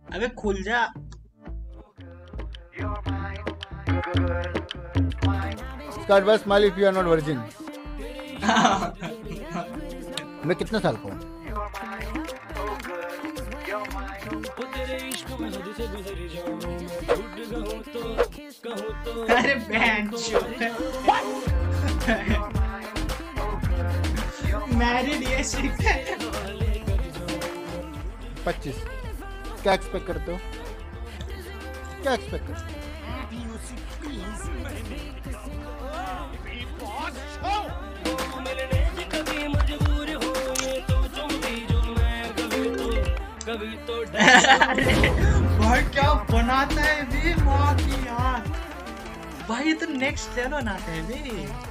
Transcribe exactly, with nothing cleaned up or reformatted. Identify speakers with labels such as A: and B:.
A: अबे खुल जा।
B: Start by smile if you are not virgin. मैं कितने साल का हूँ?
A: अरे बहन मैरिड ये सिक्स
B: पच्चीस। क्या एक्सपेक्ट करते हो? क्या एक्सपेक्ट करते हो?
A: भाई क्या बनाता है भी माँ की यार। भाई ये तो नेक्स्ट लेवल बनाते हैं भी।